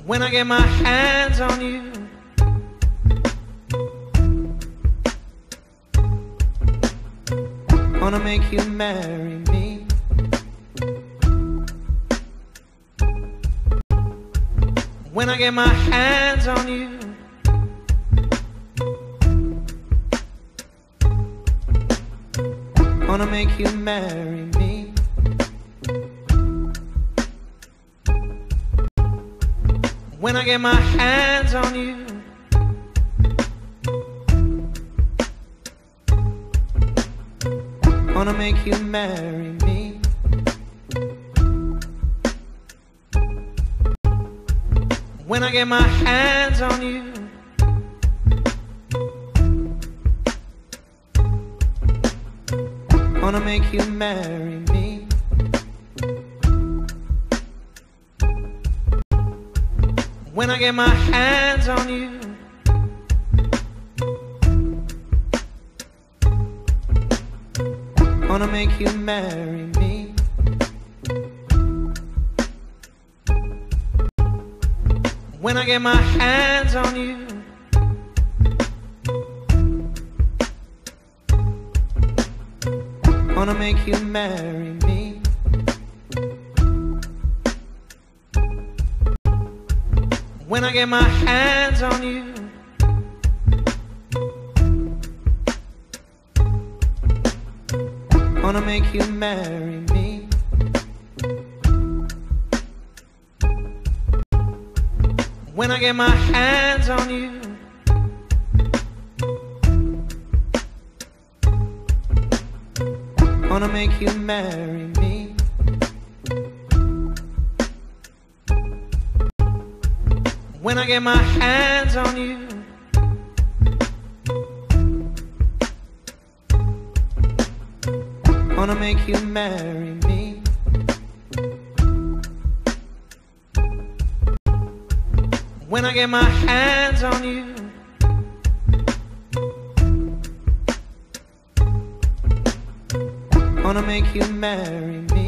When I get my hands on you, wanna make you marry me. When I get my hands on you, wanna make you marry me. When I get my hands on you, wanna make you marry me. When I get my hands on you, wanna make you marry me. When I get my hands on you, wanna make you marry me. When I get my hands on you, wanna make you marry me. When I get my hands on you, wanna make you marry me. When I get my hands on you, wanna make you marry me. When I get my hands on you, wanna make you marry me. When I get my hands on you, wanna make you marry me.